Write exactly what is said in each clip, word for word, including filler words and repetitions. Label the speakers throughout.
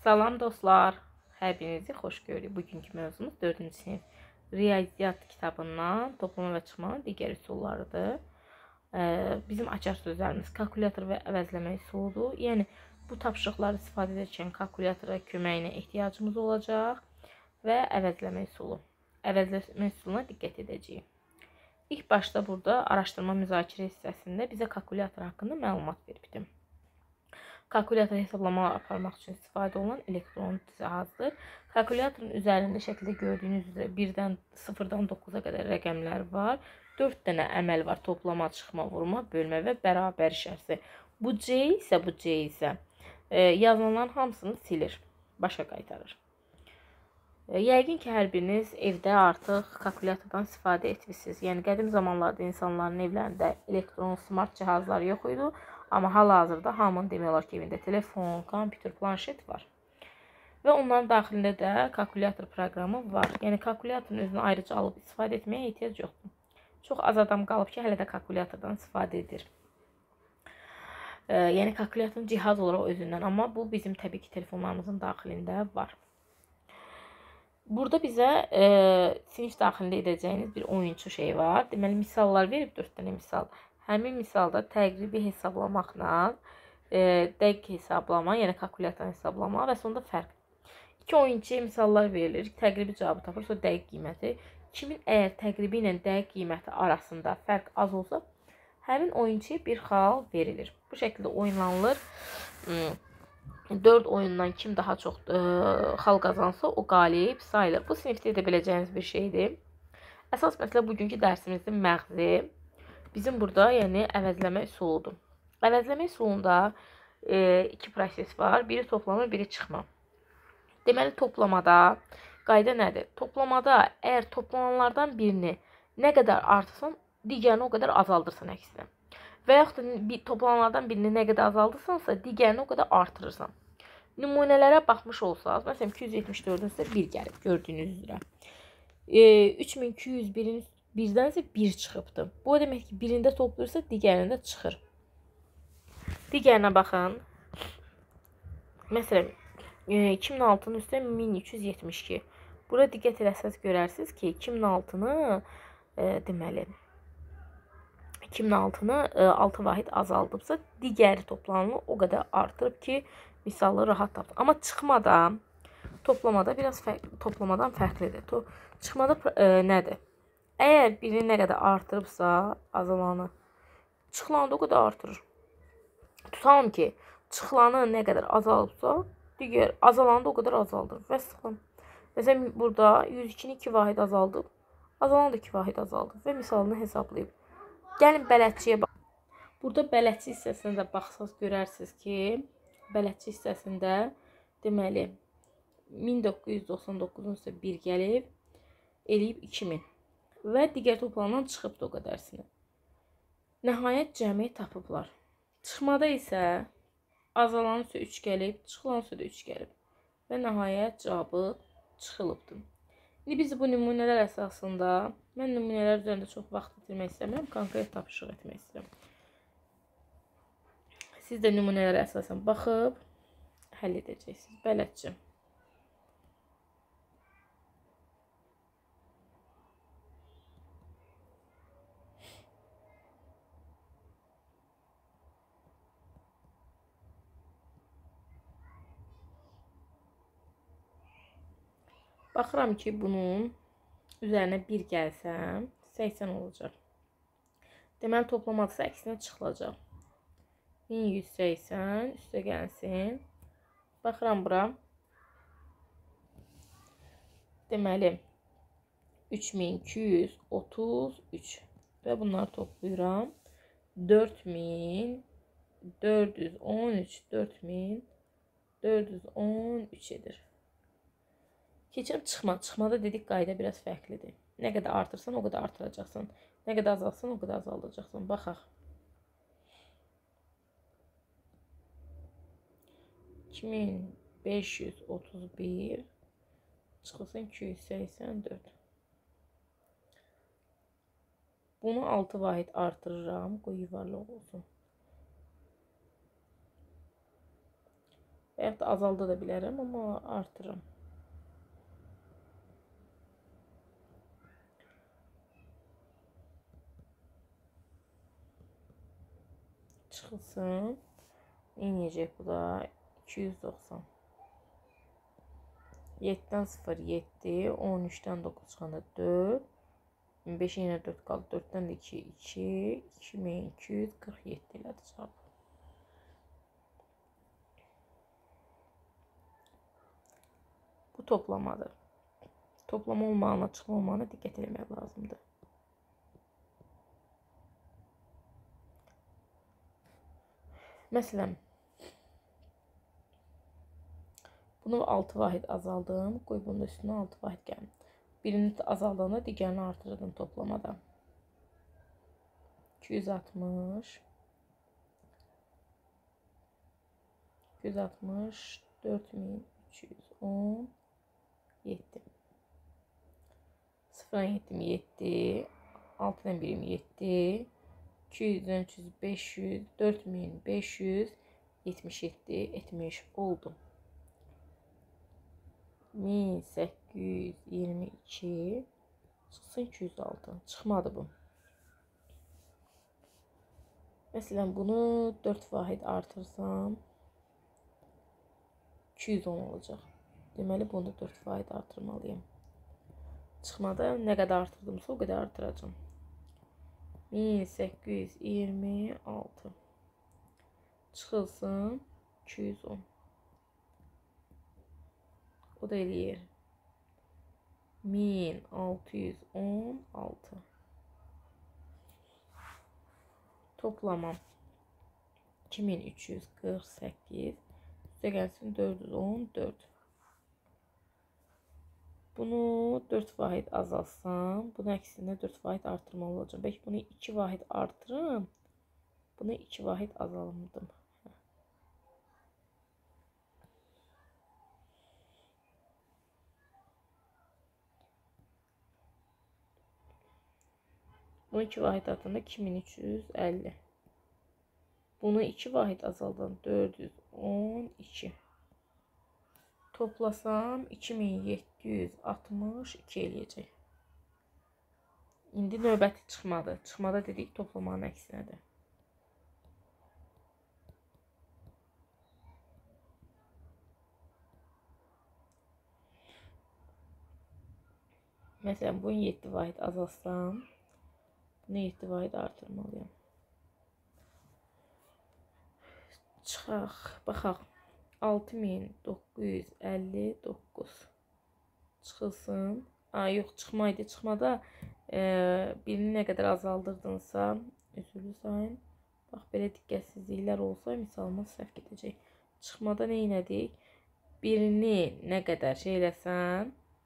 Speaker 1: Salam dostlar, hər birinizi xoş görürük. Bugünkü mövzumuz dördüncü sinif riyaziyyat kitabından toplama və çıxmanın digər üsullarıdır. Bizim açar sözlərimiz kalkulyator və əvəzləmə üsuludur. Yəni bu tapşırıqları istifadə edərkən kalkulyatora köməyinə ehtiyacımız olacaq və əvəzləmə üsulu. Əvəzləmə üsuluna diqqət edəcəyik. İlk başda burada araşdırma müzakirə hissəsində bizə kalkulyator haqqında məlumat veribdim. Kalkulyator hesablamalar aparmaq üçün istifadə olunan elektron cihazdır. Kalkulyatorun üzərində şəkildə gördüyünüz üzrə birdən sıfırdan doqquza qədər rəqəmlər var. dörd dənə əməl var: toplama, çıxma, vurma, bölmə və bərabər işarəsi. Bu C isə bu C isə e, yazılanların hamısını silir, başa qaytarır. E, yəqin ki, hər biriniz evdə artıq kalkulyatordan istifadə etmişsiniz. Yəni qədim zamanlarda insanların evlərində elektron smart cihazlar yox idi. Amma hal-hazırda hamının demək olar ki, evində telefon, kompüter, planşet var. Və onların daxilində də kalkulyator proqramı var. Yəni kalkulyatorun özünü ayrıca alıb istifadə etməyə ehtiyac yoxdur. Çox az adam qalıb ki, hələ də kalkulyatordan istifadə edir. E, yəni kalkulyatorun cihaz olaraq özündən, amma bu bizim təbii ki, telefonlarımızın daxilində var. Burada bizə e, sinif daxilində edəcəyiniz bir oyunçu şey var. Deməli, misallar verib, dörd dənə misal. Həmin misalda təqribi hesablamaqla e, dəqiq hesablama, yəni kalkulyatordan hesablama və sonunda fərq. İki oyunçuya misallar verilir, təqribi cavabı tapır, sonra dəqiq qiyməti. Kimin əgər təqribi ilə dəqiq qiyməti arasında fərq az olsa, həmin oyunçuya bir xal verilir. Bu şəkildə oynanılır. dörd oyundan kim daha çox e, xal qazansa, o qalib sayılır. Bu sinifdə edə biləcəyiniz bir şeydir. Əsas məsələ bugünkü dərsimizin məğzi. Bizim burada yəni əvəzləmə üsuludur. Əvəzləmə üsulunda e, iki proses var. Biri toplama, biri çıxma. Deməli, toplamada qayda nədir? Toplamada əgər toplananlardan birini nə qədər artırsan, digərini o qədər azaldırsan əksinə. Və yaxud da bir, toplananlardan birini nə qədər azaldırsansa, digərini o qədər artırırsan. Nümunələrə baxmış olsanız, məsələn, iki yüz yetmiş dördün sizə bir gəlib, gördüyünüz üzrə. E, üç min iki yüz birin birdənsə bir çıxıbdır. Bu demək ki, birində toplayırsa, digərində çıxır. Digərinə baxın. Məsələn, iki min altının üstə min üç yüz yetmiş iki. Burada diqqət eləsəz görərsiniz ki, iki min altını e, deməli, iki min altını e, altı vahid azaldıbsa, digəri toplanımı o qədər artırıb ki, misalı rahat tapın. Amma çıxmada, toplamada biraz fərqli, toplamadan fərqlidir. To çıxmada e, nədir? Əgər birini nə qədər artırıbsa, azalanı, çıxılanı da o qədər artırır. Tutalım ki, çıxılanı nə qədər azalıbsa, digər azalanı da o qədər azaldır. Və sıxın. Məsələn, burada yüz ikini iki vahid azaldıb, azalanı da iki vahid azaldıb və misalını hesablayıb. Gəlin bələdçiyə bax. Burada bələdçi hissəsində də baxsaz görərsiniz ki, bələdçi hissəsində deməli min doqquz yüz doxsan doqquzun üstə bir gəlib, eləyib iki min. Və digər toplanan çıxıbdır o qədərsini. Nəhayət cəmi tapıblar. Çıxmada isə azalan üstə üç gəlib, çıxılan üstə üç gəlib. Və nəhayət cavabı çıxılıbdır. İndi biz bu nümunələr əsasında, mən nümunələr üzərində çox vaxt itirmək istəmirəm, konkret tapışıq etmək istəyirəm. Siz də nümunələrə əsasən baxıb həll edəcəksiniz. Bələdçi. Baxıram ki, bunun üzərinə bir gəlsəm, səksən olacaq. Deməli, toplamadırsa əksinə çıxılacaq. min yüz səksən üstə gəlsin. Baxıram bura. Deməli, üç min iki yüz otuz üç. Və bunları toplayıram. dörd min dörd yüz on üç, dörd min dörd yüz on üç edir. Keçirəm çıxma. Çıxmada dedik qayda biraz fərqlidir. Nə qədər artırsan, o qədər artıracaqsan. Nə qədər azalsan, o qədər azaldacaqsan. Baxaq. iki min beş yüz otuz bir çıxılsın iki yüz səksən dörd. Bunu altı vahid artırıram. Qoy yuvarlaq olsun. və yaxud da azalda da bilərəm, amma artırım. Çıxılsın. Neyniyəcək bu da? iki yüz doxsan. yeddidən sıfır yeddi, on üçdən doqquz çıxanda dörd, beşə yenə dörd qaldı, dörddən də iki, iki, iki min iki yüz qırx yeddi elədi cavab. Bu toplamadır. Toplama olmağına, çıxma olmağına diqqət etmək lazımdır. Məsələn, bunu altı vahid azaldım. Qoy bunun üstünə altı vahid gəlim. Birini azaldanda digərini artırdım toplamada. iki yüz altmış. iki yüz altmış. dörd min üç yüz on yeddi. sıfırdan yetdim yeddi. altıdan birim yeddi. iki yüzdən üç yüz beş yüz. dörd min beş yüz yetmiş yeddi etmiş oldu. min səkkiz yüz iyirmi iki çıxsın iki yüz altı. Çıxmadı bu. Məsələn, bunu dörd vahid artırsam iki yüz on olacaq. Deməli, bunu da dörd vahid artırmalıyım. Çıxmadı. Nə qədər artırdımsa o qədər artıracağım. min səkkiz yüz iyirmi altı. Çıxılsın iki yüz on. O da eləyir min altı yüz on altı. Toplamam iki min üç yüz qırx səkkiz. Üstə gəlsin dörd yüz on dörd. Bunu dörd vahid azalsam, bunu əksinə dörd vahid artırmalı olacağım. Bəlkə bunu iki vahid artırım. Bunu iki vahid azalımdım. Bunu iki vahid atanda iki min üç yüz əlli. Bunu iki vahid azaldan dörd yüz on iki. Toplasam iki min yeddi yüz altmış iki eləyəcək. İndi növbəti çıxmadı. Çıxmada dedik toplamanın əksinədir. Məsələn, bunu yeddi vahid azalsam, bunu yeddi vahid artırmalıyım. Çıxaq, baxaq. altı min doqquz yüz əlli doqquz. Çıxılsın. Aa, yox, çıxmaydı. Çıxmada e, birini nə qədər azaldırdınsa, üzrlü sayın. Bax, belə diqqətsizliklər olsa, misalımız səhv gedəcək. Çıxmada nə elədik? Birini nə qədər şey eləsən,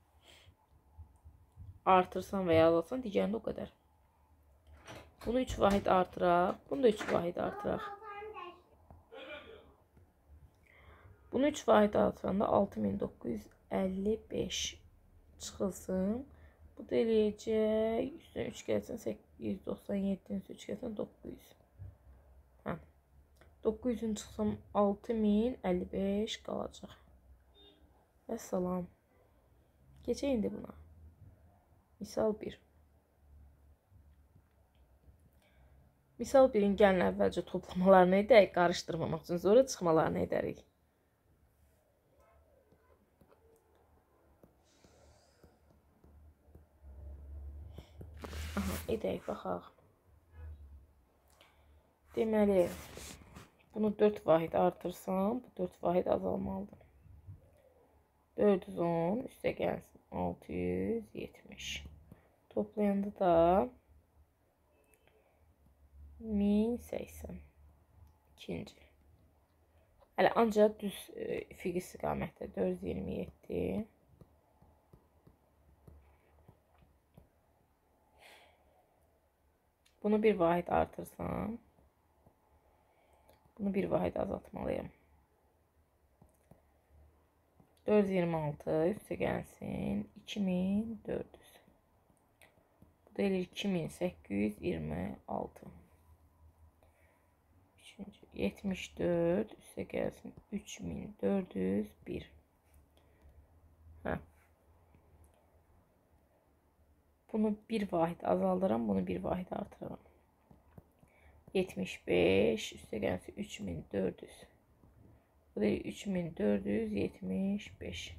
Speaker 1: artırsan və ya azalsan, digərini o qədər. Bunu üç vahid artıraq. Bunu da üç vahid artıraq. Bunu üç vahid artıranda altı min doqquz yüz əlli beş çıxılsın. Bu da eləyəcək. Üstdən üç gəlsin səkkiz yüz doxsan yeddi, üç gəlsin doqquz yüz. Hə. doqquz yüzün çıxsam altı min əlli beş qalacaq. Vəssalam. Keçək indi buna. Misal bir. Misal birin gəlin əvvəlcə toplamalarını edək, qarışdırmamaq üçün, sonra çıxmalarını edərik. Aha, edək, baxaq. Deməli, bunu dörd vahid artırsam, bu dörd vahid azalmalıdır. dörd yüz on, üstə gəlsin altı yüz yetmiş. Toplayanda da min səksən. İkinci. Hələ ancaq düz e, üfüq istiqamətdə dörd yüz iyirmi yeddi. Bunu bir vahid artırsam, bunu bir vahid azaltmalıyım. dörd yüz iyirmi altı üstə gəlsin iki min dörd yüz. Bu da eləyir iki min səkkiz yüz iyirmi altı. üç üçüncü. yetmiş dört üste gelsin üç min dört yüz bir. Hə. Bunu bir vahid azaldıram, bunu bir vahid artırıram. yetmiş beş üste gelsin üç min dört yüz. Bu da üç min dört yüz yetmiş beş.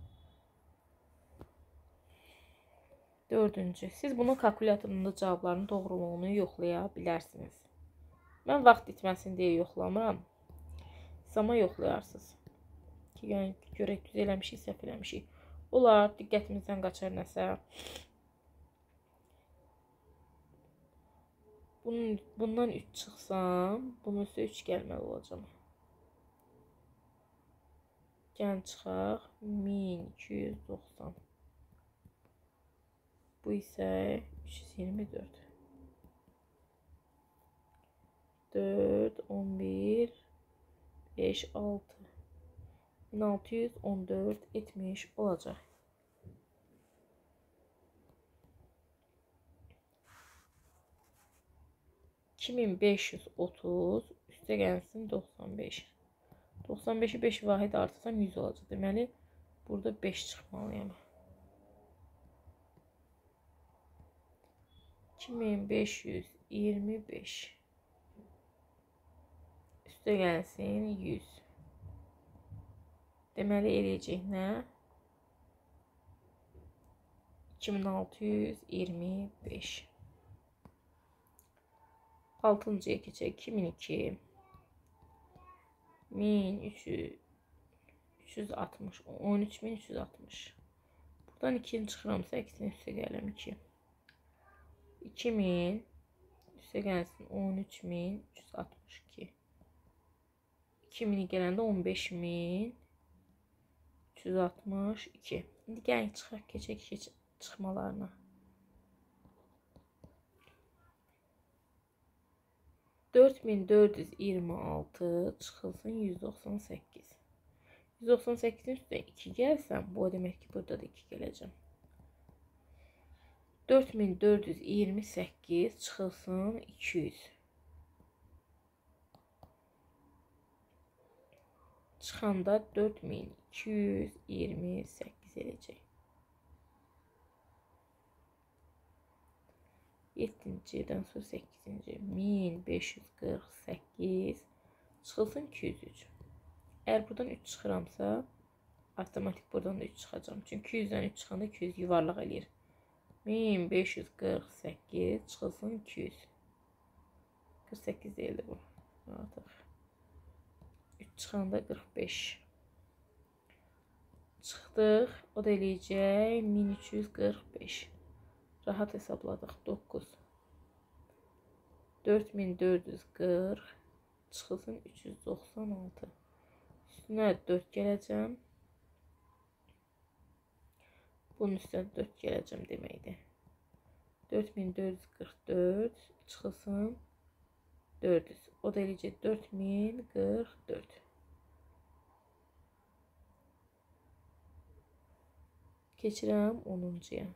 Speaker 1: Dördüncü. Siz bunun kalkulatorunda cavabların doğruluğunu yoxlaya bilərsiniz. Mən vaxt itməsin deyə yoxlamıram. Sama yoxlayarsınız. Ki, yəni, görək düz eləmişik, səhv eləmişik. Olar, diqqətimizdən qaçar nəsə. Bunun, bundan üç çıxsam, bunun üstə üç gəlməli olacam. Gəlin çıxaq. min iki yüz doxsan. Bu isə üç yüz iyirmi dörd. dörd, on bir, beş, altı. min altı yüz on dörd etmiş olacaq. iki min beş yüz otuz üstə gəlsin doxsan beş. doxsan beşi beş vahid artırsam yüz olacaq. Deməli, burada beş çıxmalıyam. iki min beş yüz iyirmi beş üstə gəlsin yüz. Deməli, eləyəcək nə? iki min altı yüz iyirmi beş. altıncıya keçək. iki min iki. min üç yüz altmış. on üç min üç yüz altmış. Buradan ikini çıxıramsa, ikisini üstə gələm iki. iki min üstə gəlsin on üç min üç yüz altmış iki. iki mini gələndə on beş min üç yüz altmış iki. İndi gəlin çıxaq, keçək keç çıxmalarına. dörd min dörd yüz iyirmi altı çıxılsın yüz doxsan səkkiz. yüz doxsan səkkizin üstünə iki gəlsəm, bu demək ki, burada da iki gələcəm. dörd min dörd yüz iyirmi səkkiz çıxılsın iki yüz. Çıxanda dörd min iki yüz iyirmi səkkiz eləcək. yeddincidən sonra səkkizinci. min beş yüz qırx səkkiz çıxılsın iki yüz üç. Əgər buradan üç çıxıramsa, avtomatik buradan da üç çıxacam. Çünki yüzdən üç çıxanda iki yüz yuvarlaq eləyir. min beş yüz qırx səkkiz çıxılsın iki yüz. qırx səkkiz deyildi bu. Artıq. üç çıxanda qırx beş. Çıxdıq. O da eləyəcək min üç yüz qırx beş. Rahat hesabladıq. doqquz. dörd min dörd yüz qırx çıxılsın üç yüz doxsan altı. Üstünə dörd gələcəm. Bunun üstünə dörd gələcəm deməkdir. dörd min dörd yüz qırx dörd çıxılsın dörd yüz. O da eləyəcək dörd min qırx dörd. Keçirəm onuncuya.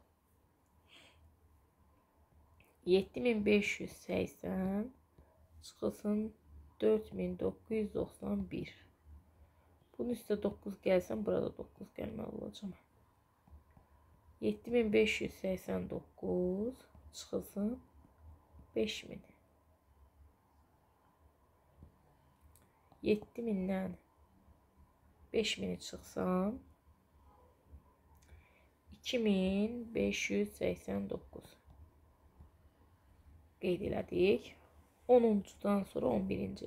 Speaker 1: yeddi min beş yüz səksən çıxılsın dörd min doqquz yüz doxsan bir. Bunun üstə doqquz gəlsəm, burada doqquz gəlməli olacam. yeddi min beş yüz səksən doqquz çıxılsın beş min. yeddi mindən beş mini çıxsam iki min beş yüz səksən doqquz. Qeyd elədik. onuncudan sonra on birinci.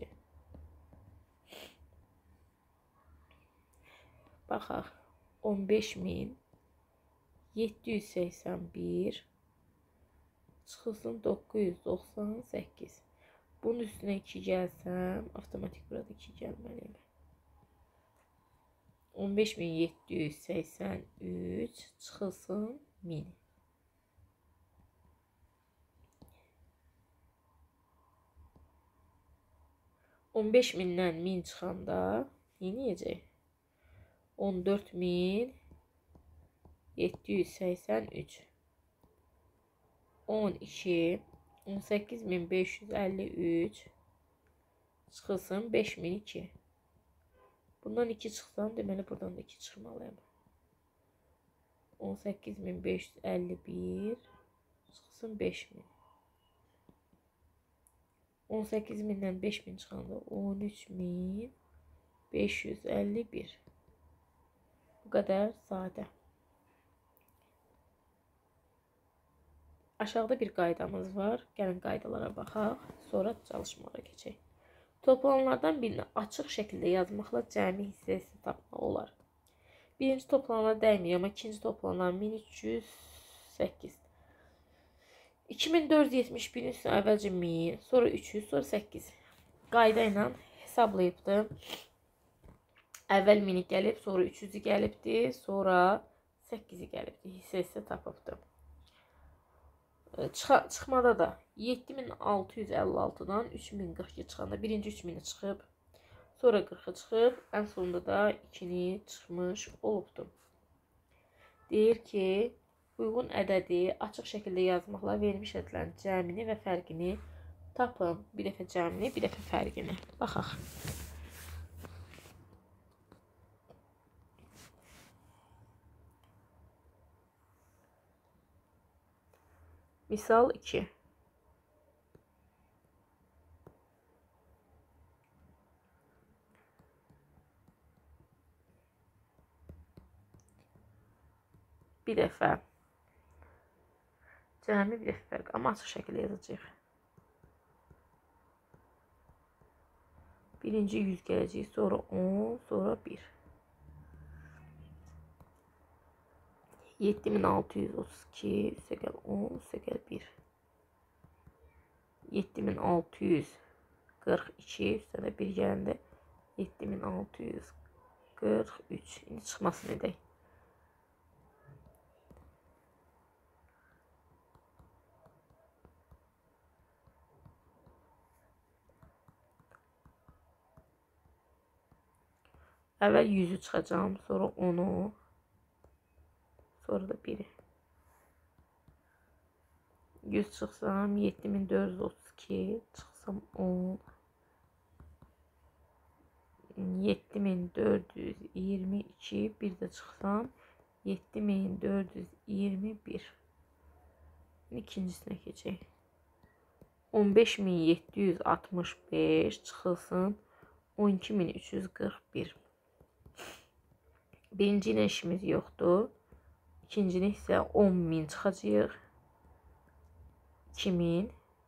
Speaker 1: Baxaq. on beş min yeddi yüz səksən bir çıxılsın doqquz yüz doxsan səkkiz. Bunun üstünə iki gəlsəm, avtomatik burada iki gəlməliyim. on beş min yeddi yüz səksən üç çıxılsın min. on beş mindən min çıxanda yeniyəcək. on dörd min yeddi yüz səksən üç. on iki. on səkkiz min beş yüz əlli üç. Çıxılsın beş min iki. Bundan iki çıxsam, deməli buradan da iki çıxmalıyım. on səkkiz min beş yüz əlli bir çıxsın beş min. on səkkiz mindən beş min çıxanda on üç min beş yüz əlli bir. Bu qədər sadə. Aşağıda bir qaydamız var. Gəlin qaydalara baxaq. Sonra çalışmalara keçək. Toplananlardan birini açıq şəkildə yazmaqla cəmi hissəsini tapmaq olar. Birinci toplanana dəymir, amma ikinci toplanan min üç yüz səkkiz. iki min dörd yüz yetmiş birin üstünə əvvəlcə min, sonra üç yüz, sonra səkkiz. Qayda ilə hesablayıbdır. Əvvəl mini gəlib, sonra üç yüzü gəlibdir, sonra səkkizi gəlibdir. Hissəsi tapıbdır. Çıxa, çıxmada da yeddi min altı yüz əlli altıdan üç min qırx iki çıxanda birinci üç mini çıxıb, sonra qırxı çıxıb, ən sonunda da ikini çıxmış olubdur. Deyir ki, uyğun ədədi açıq şəkildə yazmaqla verilmiş ədədlərin cəmini və fərqini tapın. Bir dəfə cəmini, bir dəfə fərqini. Baxaq. Misal iki. Bir dəfə cəmi, bir dəfə fərq. Amma açıq şəkildə yazacağıq. Birinci yüz gələcək, sonra on, sonra bir. yeddi min altı yüz otuz iki, üstəgəl on, üstəgəl bir. yeddi min altı yüz qırx iki, üstəgəl bir gələndə yeddi min altı yüz qırx üç. İndi çıxmasını edək. Əvvəl yüzü çıxacağım, sonra onu, sonra da biri. yüz çıxsam, yeddi min dörd yüz otuz iki, çıxsam on, yeddi min dörd yüz iyirmi iki, bir də çıxsam, yeddi min dörd yüz iyirmi bir. İkincisinə keçək. on beş min yeddi yüz altmış beş çıxılsın, on iki min üç yüz qırx bir. Birinci ilə işimiz yoxdur. İkincini isə on min çıxacaq. iki min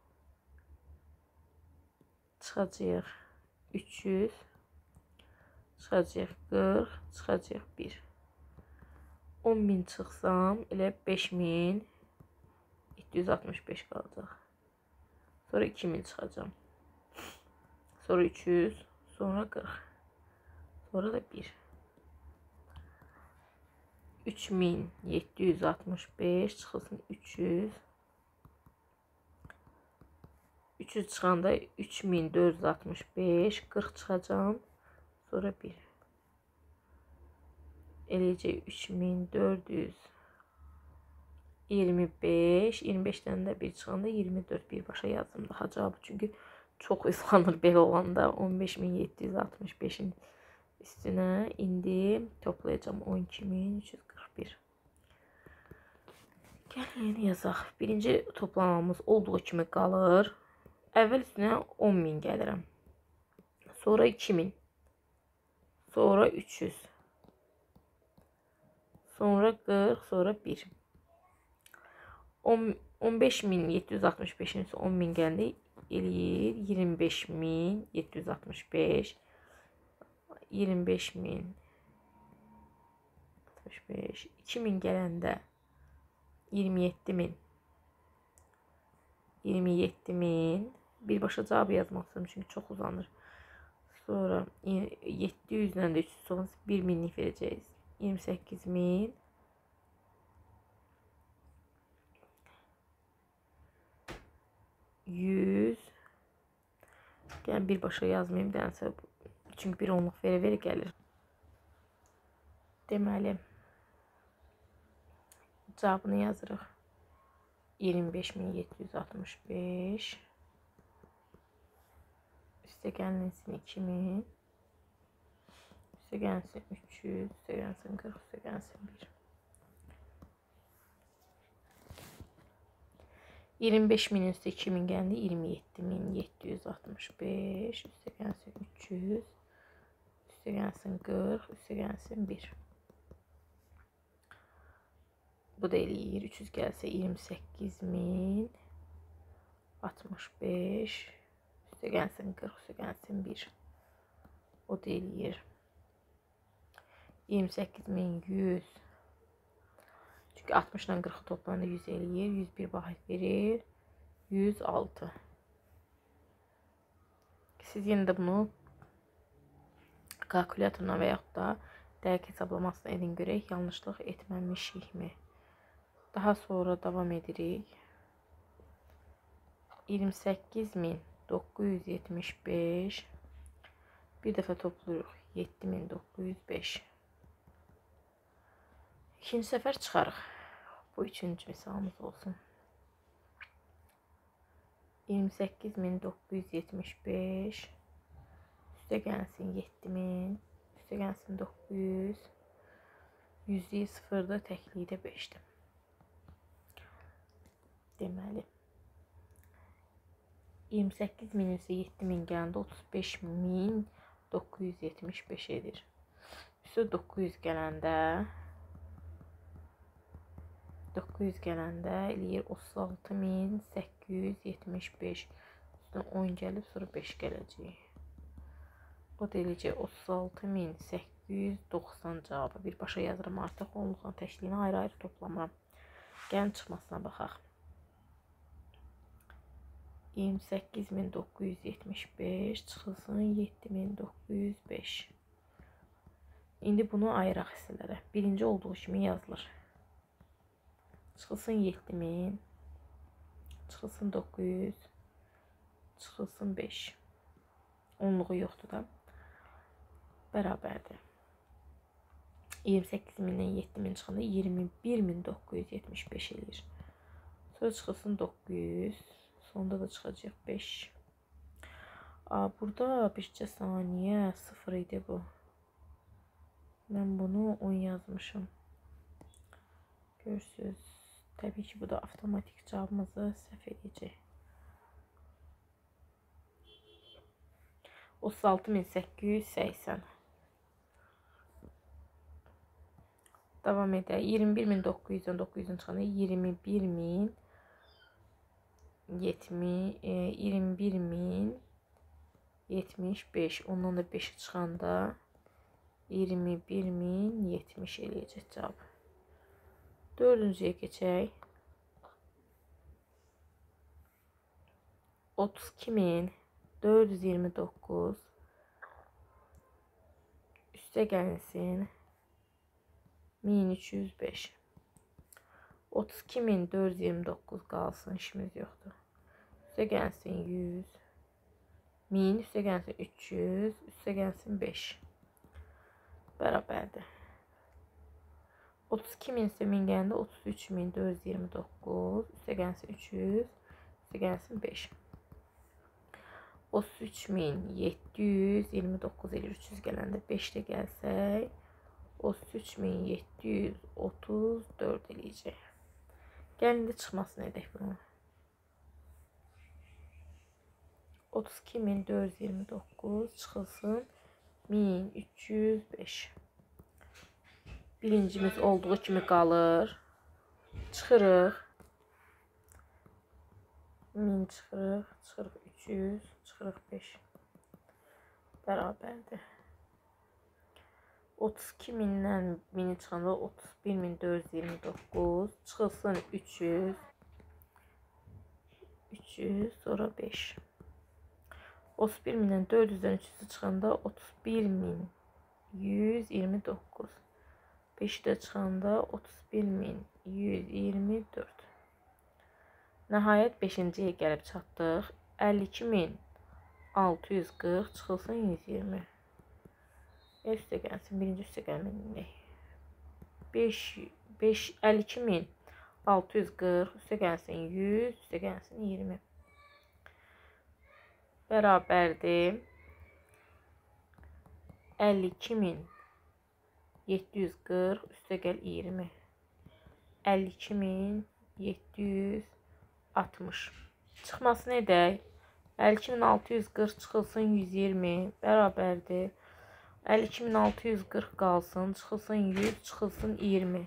Speaker 1: çıxacaq. üç yüz çıxacaq. qırx çıxacaq. bir. on min çıxsam, elə beş min yeddi yüz altmış beş qalacaq. Sonra iki min çıxacam. Sonra üç yüz, sonra qırx. Sonra da bir. üç min yeddi yüz altmış beş çıxılsın üç yüz. üç yüz çıxanda üç min dörd yüz altmış beş, qırx çıxacam. Sonra bir. Eləcək üç min dörd yüz iyirmi beş. iyirmi beşdən də bir çıxanda iyirmi dörd. Birbaşa yazdım daha cavabı. Çünki çox izlanır belə olanda. on beş min yeddi yüz altmış beşin üstünə indi toplayacağım on iki min üç yüz qırx bir. Gəlin yazaq. Birinci toplamamız olduğu kimi qalır. Əvvəl üstünə on min gəlirəm. Sonra iki min. Sonra üç yüz. Sonra qırx, sonra bir. on beş min yeddi yüz altmış beşin üstü on min gəlir. Eləyir iyirmi beş min yeddi yüz altmış beş. iyirmi beş min altmış beş. iki min gələndə iyirmi yeddi min. iyirmi yeddi min. Birbaşa cavabı yazmaq istəyirəm çünki çox uzanır. Sonra yeddi yüzdən də üç yüz sonra bir minlik verəcəyiz. iyirmi səkkiz min. yüz. Gəlin birbaşa yazmayayım dənsə. Çünki bir onluq veri-veri gəlir. Deməli, cavabını yazırıq. iyirmi beş min yeddi yüz altmış beş. Üstə gəlinsin iki min. Üstə gəlinsin üç yüz. Üstə gəlinsin qırx. Üstə gəlinsin bir. iyirmi beş min üstə iki min gəldi. iyirmi yeddi min yeddi yüz altmış beş. Üstə gəlsin üç yüz. Üstə gəlsin qırx. Üstə gəlsin bir. Bu da eləyir. üç yüz gəlsə iyirmi səkkiz min altmış beş. Üstə gəlsin qırx. Üstə gəlsin bir. O da eləyir. iyirmi səkkiz min yüz. Çünki altmış ilə qırxı toplanında yüz eləyir. yüz bir vahid verir. yüz altı. Siz yenə də bunu kalkulyatorla və yaxud da dəqiq hesablamasını edin görək, yanlışlıq etməmişikmi. Daha sonra davam edirik. iyirmi səkkiz min doqquz yüz yetmiş beş. Bir dəfə toplayırıq. yeddi min doqquz yüz beş. İkinci səfər çıxarıq. Bu üçüncü misalımız olsun. iyirmi səkkiz min doqquz yüz yetmiş beş. Üstə gəlsin yeddi min. Üstə gəlsin doqquz yüz. yüzlük sıfırda, təklikdə beşdir. Deməli. iyirmi səkkiz min üstə yeddi min gələndə otuz beş min doqquz yüz yetmiş beş edir. Üstə doqquz yüz gələndə doqquz yüz gələndə eləyir otuz altı min səkkiz yüz yetmiş beş. Üstə on gəlib sonra beş gələcək. O da eləyəcək otuz altı min səkkiz yüz doxsan cavabı. Birbaşa yazıram artıq. Onluqla təşliyini ayrı-ayrı toplamıram. Gəlin çıxmasına baxaq. iyirmi səkkiz min doqquz yüz yetmiş beş çıxılsın yeddi min doqquz yüz beş. İndi bunu ayıraq hissələrə. Birinci olduğu kimi yazılır. Çıxılsın yeddi min. Çıxılsın doqquz yüz. Çıxılsın beş. Onluğu yoxdur da. Bərabərdir. iyirmi səkkiz mindən yeddi min çıxanda iyirmi bir min doqquz yüz yetmiş beş eləyir. Sonra çıxılsın doqquz yüz. Sonda da çıxacaq beş. Aa, burada bircə saniyə sıfır idi bu. Mən bunu on yazmışım. Görürsünüz. Təbii ki, bu da avtomatik cavabımızı səhv edəcək. otuz altı min səkkiz yüz səksən. Davam edək. iyirmi bir min doqquz yüzdən doqquz yüzdən çıxanda iyirmi bir min iyirmi bir min yetmiş beş. Ondan da beşi çıxanda iyirmi bir min yetmiş eləyəcək cavab. Dördüncüyə keçək. otuz iki min dörd yüz iyirmi doqquz. Üstə gəlinsin min üç yüz beş. otuz iki min dörd yüz iyirmi doqquz qalsın, işimiz yoxdur. Üstə gəlsin yüz. min, üstə gəlsin üç yüz, üstə gəlsin beş. Bərabərdir. otuz iki min üstə min gələndə otuz üç min dörd yüz iyirmi doqquz. Üstə gəlsin üç yüz, üstə gəlsin beş. otuz üç min yeddi yüz iyirmi doqquz eləyir. üç yüz gələndə beş də gəlsək otuz üç min yeddi yüz otuz dörd eləyəcək. Gəlin də çıxmasını edək bunu. otuz iki min dörd yüz iyirmi doqquz çıxılsın min üç yüz beş. Birincimiz olduğu kimi qalır. Çıxırıq. min çıxırıq. Çıxırıq üç yüz. Çıxırıq beş. Bərabərdir. otuz iki mindən mini çıxanda otuz bir min dörd yüz iyirmi doqquz. Çıxılsın üç yüz. üç yüz sonra beş. otuz bir mindən dörd yüzdən üç yüzü çıxanda otuz bir min yüz iyirmi doqquz. beşi də çıxanda otuz bir min yüz iyirmi dörd. Nəhayət beşinciyə gəlib çatdıq. əlli iki min altı yüz qırx çıxılsın yüz iyirmi. Üstə gəlsin, birinci üstə gəlməyək. əlli iki min altı yüz qırx, üstə gəlsin yüz, üstə gəlsin iyirmi. Bərabərdir. əlli iki min yeddi yüz qırx üstə gəl iyirmi. əlli iki min yeddi yüz altmış. Çıxmasını edək. əlli iki min altı yüz qırx çıxılsın yüz iyirmi bərabərdir. əlli iki min altı yüz qırx qalsın, çıxılsın yüz, çıxılsın iyirmi.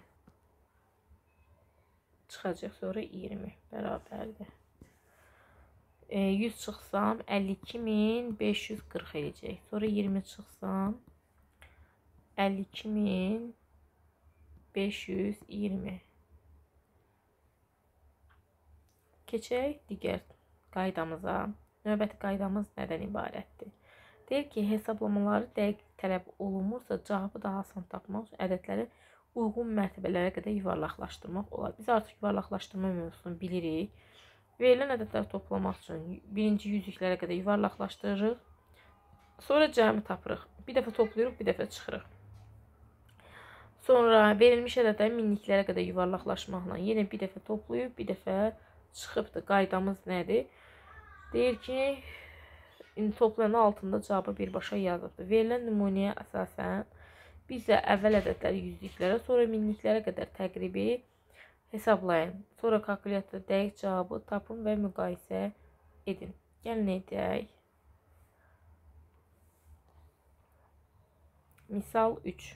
Speaker 1: Çıxacaq sonra iyirmi bərabərdir. E, yüz çıxsam əlli iki min beş yüz qırx edəcək. Sonra iyirmi çıxsam əlli iki min beş yüz iyirmi. Keçək digər qaydamıza. Növbəti qaydamız nədən ibarətdir? Deyir ki, hesablamaları dəqiq tələb olunmursa, cavabı daha asan tapmaq üçün ədədləri uyğun mərtəbələrə qədər yuvarlaqlaşdırmaq olar. Biz artıq yuvarlaqlaşdırma mövzusunu bilirik. Verilən ədədləri toplamaq üçün birinci yüzlüklərə qədər yuvarlaqlaşdırırıq. Sonra cəmi tapırıq. Bir dəfə toplayırıq, bir dəfə çıxırıq. Sonra verilmiş ədədləri minliklərə qədər yuvarlaqlaşmaqla yenə bir dəfə toplayıb, bir dəfə çıxıbdır. Qaydamız nədir? Deyir ki, indi toplayanın altında cavabı birbaşa yazıbdır. Verilən nümunəyə əsasən biz də əvvəl ədədləri yüzlüklərə, sonra minliklərə qədər təqribi hesablayın. Sonra kalkulyatorda dəqiq cavabı tapın və müqayisə edin. Gəlin edək. Misal üç.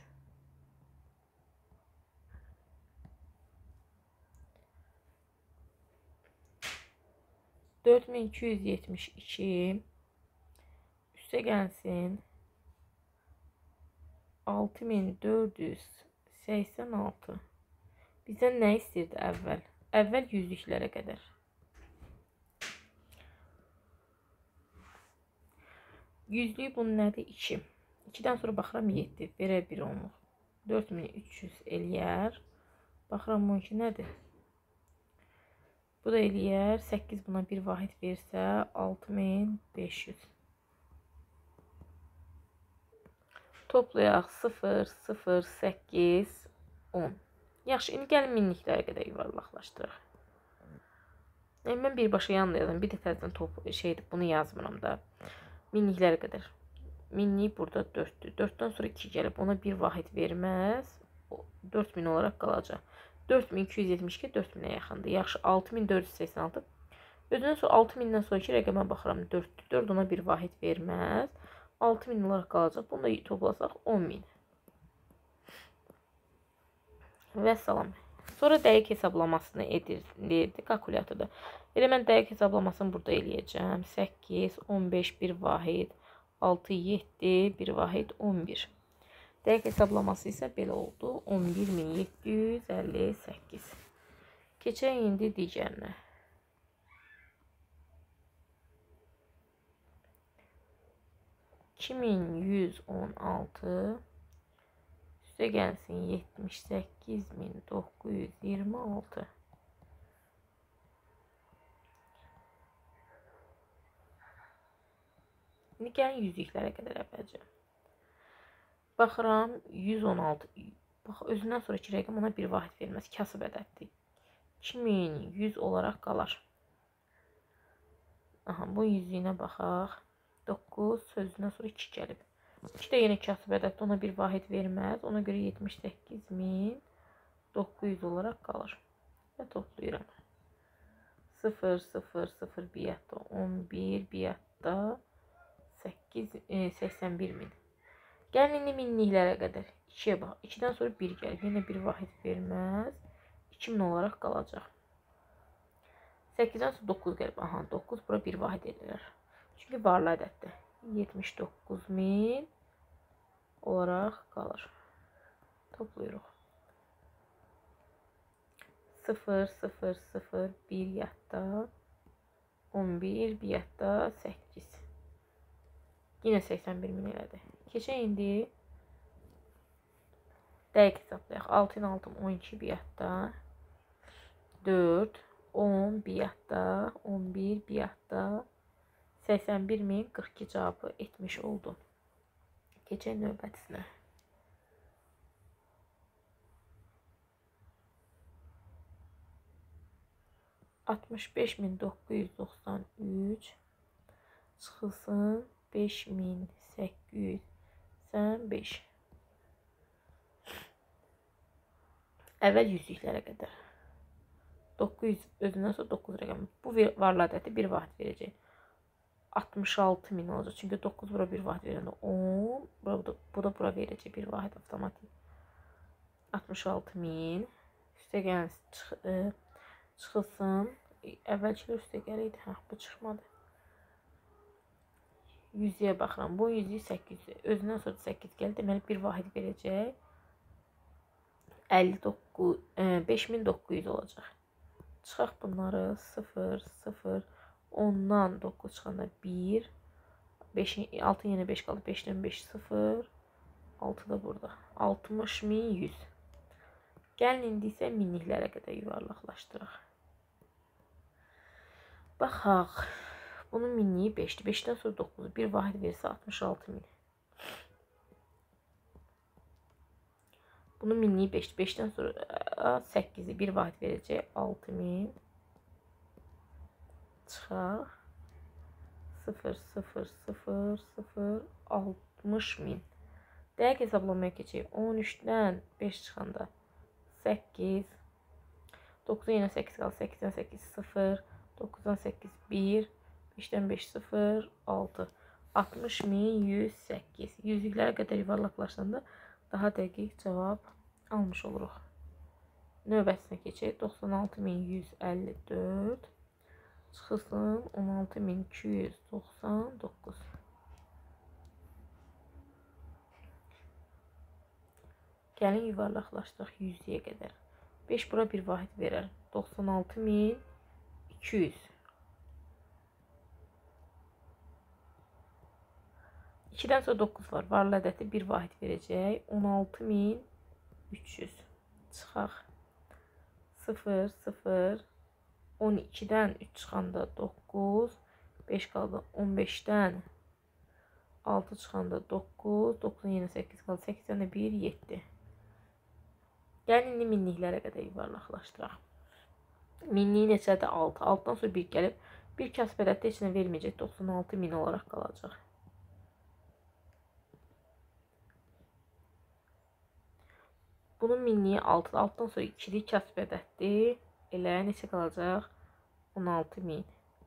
Speaker 1: dörd min iki yüz yetmiş iki üstə gəlsin altı min dörd yüz səksən altı. Bizdən nə istəyirdi əvvəl? Əvvəl yüzlüklərə qədər. Yüzlük bunun nədir? iki. ikidən sonra baxıram yeddi. Verə bir onluq. dörd min üç yüz eləyər. Baxıram bununki nədir? Bu da eləyər. səkkiz buna bir vahid versə altı min beş yüz. Toplayaq sıfır, sıfır, səkkiz, on. Yaxşı, indi gəlin minliklərə qədər yuvarlaqlaşdıraq. Yəni, mən birbaşa yanında yazdım. Bir də təzədən top şeydir, bunu yazmıram da. Minliklərə qədər. Minlik burada dörddür. dörddən sonra iki gəlib. Ona bir vahid verməz. dörd min olaraq qalacaq. dörd min iki yüz yetmiş iki dörd minə yaxındır. Yaxşı, altı min dörd yüz səksən altı. Özündən sonra altı mindən sonraki rəqəmə baxıram. dörddür. dörd ona bir vahid verməz. altı min olaraq qalacaq. Bunu da toplasaq on min. Və salam. Sonra dəqiq hesablamasını edirdi kalkulyatorda. Elə mən dəqiq hesablamasını burada eləyəcəm. səkkiz, on beş, bir vahid, altı, yeddi, bir vahid, on bir. Dəqiq hesablaması isə belə oldu. on bir min yeddi yüz əlli səkkiz. Keçək indi digərinə. iki min yüz on altı üstə gəlsin yetmiş səkkiz min doqquz yüz iyirmi altı. İndi gəlin yüzlüklərə qədər əvvəlcə. Baxıram yüz on altı. Bax, özündən sonraki rəqəm ona bir vahid verməz. Kasıb ədəddir. iki min yüz olaraq qalar. Aha, bu yüzlüyünə baxaq. doqquz sözündən sonra iki gəlib. iki də yenə kasıb ədəddir. Ona bir vahid verməz. Ona görə yetmiş səkkiz min doqquz yüz olaraq qalır. Və toplayıram. sıfır, sıfır, sıfır, biyyətdə on bir, biyyətdə səkkiz, səksən bir min. Gəlin indi minliklərə qədər. ikiyə bax. ikidən sonra bir gəlir. Yenə bir vahid verməz. iki min olaraq qalacaq. səkkizdən sonra doqquz gəlib. Aha, doqquz bura bir vahid edirlər. Çünki varlı ədəddir. yetmiş doqquz min olaraq qalır. Toplayırıq. sıfır, sıfır, sıfır, bir yadda on bir, bir yadda səkkiz. Yenə səksən bir min elədi. Keçək indi dəqiq hesablayaq. altı ilə altı on iki, bir yadda dörd, on, bir yadda on bir, bir yadda səksən bir min qırx iki cavabı etmiş oldu. Keçək növbətisinə. altmış beş min doqquz yüz doxsan üç çıxılsın beş min səkkiz yüz səksən beş. Əvvəl yüzlüklərə qədər. doqquz yüz özündən sonra doqquz rəqəmi. Bu varlı ədədi bir vaxt verəcək. altmış altı min olacaq. Çünki doqquz bura bir vaxt verəndə on. Bura, bu da bura verəcək bir vaxt avtomatik. altmış altı min. Üstə gəlin çıx, e, çıxılsın. Əvvəlkilə üstə gəliydi. Hə, bu çıxmadı. yüzlüyə baxıram. Bu yüzlük səkkiz yüz. Özündən sonra səkkiz gəlir. Deməli bir vaxt verəcək. əlli doqquz, beş min doqquz yüz olacaq. Çıxaq bunları sıfır, sıfır, ondan doqquz çıxanda bir, altı yenə beş qaldı, beşdən beş sıfır, altı da burada, altmış min yüz. Gəlin indi isə minliklərə qədər yuvarlaqlaşdıraq. Baxaq, bunun minliyi beşdir, beşdən sonra doqquz, bir vahid versə altmış altı min. Bunun minliyi beşdir, beşdən sonra səkkizi, bir vahid verəcək altı min. Çıxaq. sıfır, sıfır, sıfır, sıfır, altmış min. Dəqiq hesablamaya keçək. on üçdən beş çıxanda səkkiz. doqquzdan yenə səkkiz qaldı. səkkizdən səkkiz sıfır. doqquzdan səkkiz bir. beşdən beş sıfır, altı. altmış min yüz səkkiz. Yüzlüklərə qədər yuvarlaqlaşanda daha dəqiq cavab almış oluruq. Növbəsinə keçək. doxsan altı min yüz əlli dörd. Çıxılsın on altı min iki yüz doxsan doqquz. Gəlin yuvarlaqlaşdıraq yüzlüyə qədər. beş bura bir vahid verər. doxsan altı min iki yüz. ikidən sonra doqquz var. Varlı ədədi bir vahid verəcək. on altı min üç yüz. Çıxaq. sıfır, sıfır. on ikidən üç çıxanda doqquz. beş qaldı. on beşdən altı çıxanda doqquz. doqquzdan yenə səkkiz qaldı. səkkizdən də bir, yeddi. Gəlin indi minliklərə qədər yuvarlaqlaşdıraq. Minliyi neçədir? altı. altıdan sonra bir gəlib. Bir kəsb ədədi heç nə verməyəcək. doxsan altı min olaraq qalacaq. Bunun minliyi altı. altıdan sonra ikilik kəsb ədəddir. Elə neçə qalacaq? on altı min.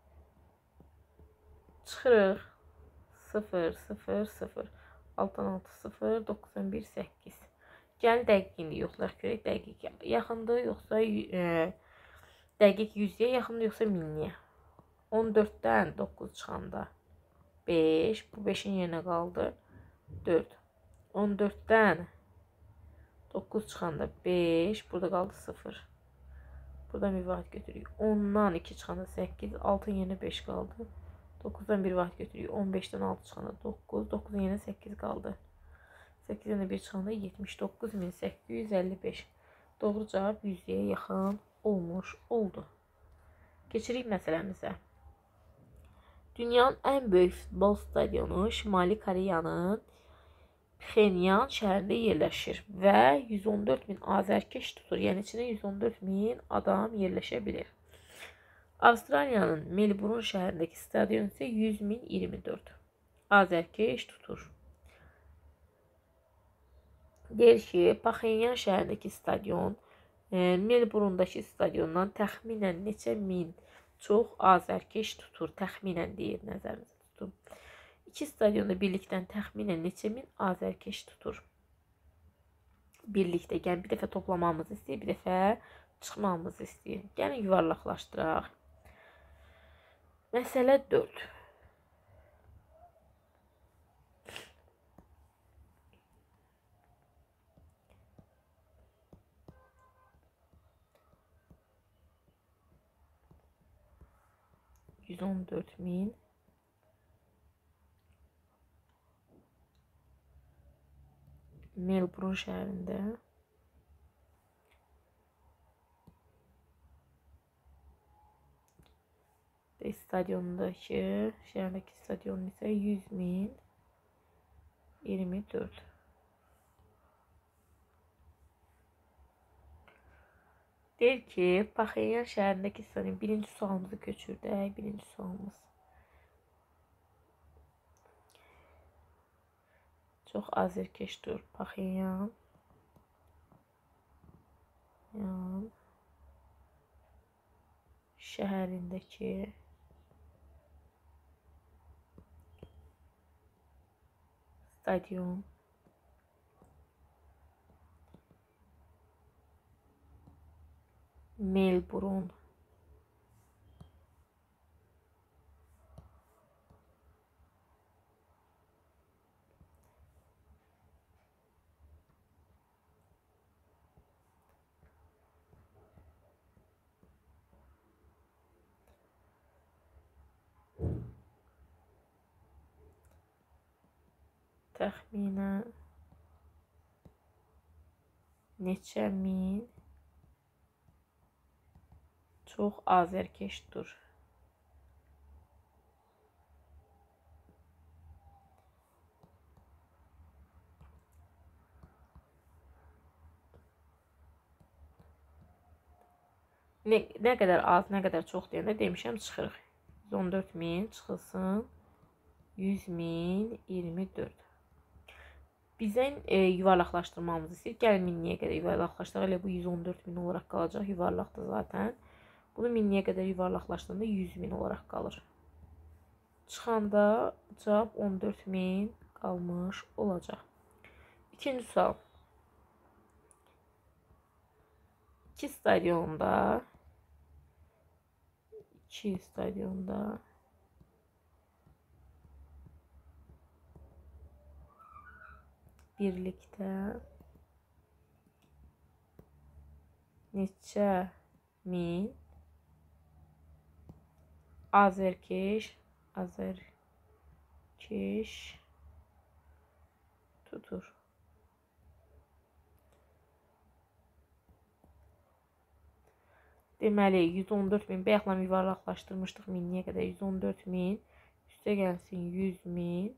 Speaker 1: Çıxırıq. sıfır, sıfır, sıfır. altdan altı, sıfır, doqquzdan bir, səkkiz. Gəlin dəqiqliyi yoxlayaq görək. Dəqiq yaxındır, yoxsa e, dəqiq yüzlüyə yaxındır, yoxsa minliyə. on dörddən doqquz çıxanda beş. Bu beşin yerinə qaldı. dörd. on dörddən doqquz çıxanda beş. Burada qaldı sıfır. Buradan bir vaxt götürürük. ondan iki çıxanda səkkiz. altının yerinə beş qaldı. doqquzdan bir vaxt götürürük. on beşdən altı çıxanda doqquz. doqquzun yerinə səkkiz qaldı. səkkizdən də bir çıxanda yetmiş doqquz min səkkiz yüz əlli beş. Doğru cavab yüzlüyə yaxın olmuş oldu. Keçirik məsələmizə. Dünyanın ən böyük futbol stadionu Şimali Koreyanın Pxenyan şəhərində yerləşir və yüz on dörd min azərkeş tutur. Yəni içində yüz on dörd min adam yerləşə bilir. Avstraliyanın Melbourne şəhərindəki stadion isə yüz min iyirmi dörd azərkeş tutur. Deyir ki, Pxenyan şəhərindəki stadion e, Melbourne'dakı stadiondan təxminən neçə min çox azərkeş tutur. Təxminən deyir, nəzərinizə tutun. İki stadionda birlikdən təxminən neçə min azərkeş tutur. Birlikdə, yəni bir dəfə toplamamızı istəyir, bir dəfə çıxmamızı istəyir. Gəlin yuvarlaqlaşdıraq. Məsələ dörd. yüz on dörd min Melbourne şəhərində stadionundakı şəhərindəki stadionun isə yüz min iyirmi dörd. Deyir ki, Pxenyan şəhərindəki stadion birinci sualımızı köçürdək. Birinci sualımız. Çox azərkeşdir. Paxinyan. Yan. Şəhərindəki stadion. Melbourne. Təxminən neçə min çox azərkeşdir. Ne, nə qədər az, nə qədər çox deyəndə demişəm çıxırıq. yüz on dörd min çıxılsın yüz min iyirmi dörd. Bizdən e, yuvarlaqlaşdırmamızı istəyir. Gəlin minliyə qədər yuvarlaqlaşdıraq. Elə bu yüz on dörd min olaraq qalacaq. Yuvarlaqdır zaten. Bunu minliyə qədər yuvarlaqlaşdıranda yüz min olaraq qalır. Çıxanda cavab on dörd min qalmış olacaq. İkinci sual. İki stadionda iki stadionda birlikdə neçə min azərkeş azərkeş tutur. Deməli yüz on dörd min bayaqla yuvarlaqlaşdırmışdıq minliyə qədər. yüz on dörd min üstə gəlsin yüz min.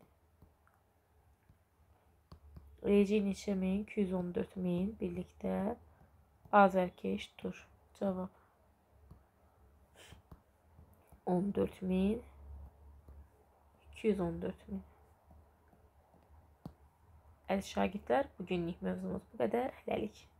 Speaker 1: Eləcək neçə min? iki yüz on dörd min birlikdə azərkeş tutur. Cavab on dörd min iki yüz on dörd min. Əziz şagirdlər, bugünlük mövzumuz bu qədər. Hələlik.